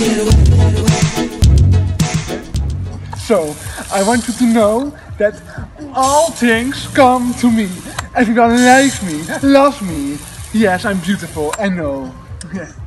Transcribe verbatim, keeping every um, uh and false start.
So, I want you to know that all things come to me. Everybody likes me, loves me. Yes, I'm beautiful, I know.